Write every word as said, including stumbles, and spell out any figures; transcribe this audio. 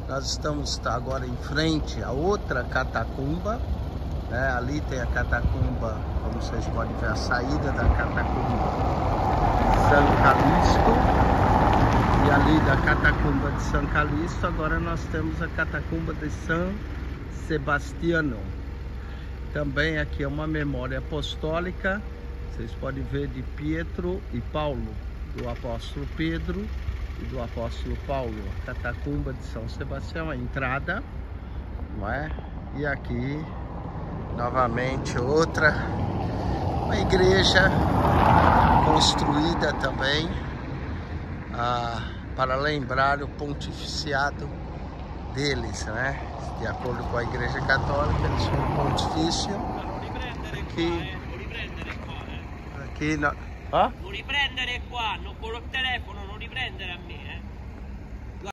Nós estamos tá, agora em frente a outra catacumba, né? Ali tem a catacumba, como vocês podem ver, a saída da catacumba de São Calixto. E ali da catacumba de São Calixto, agora nós temos a catacumba de São Sebastiano. Também aqui é uma memória apostólica, vocês podem ver, de Pietro e Paulo, do apóstolo Pedro e do apóstolo Paulo. A catacumba de São Sebastião, a entrada, não é? E aqui, novamente, outra, uma igreja construída também ah, para lembrar o pontificiado deles, né? De acordo com a Igreja Católica, eles são um pontifício. Aqui, aqui na... Ah? Non riprendere qua, non con il telefono, non riprendere a me.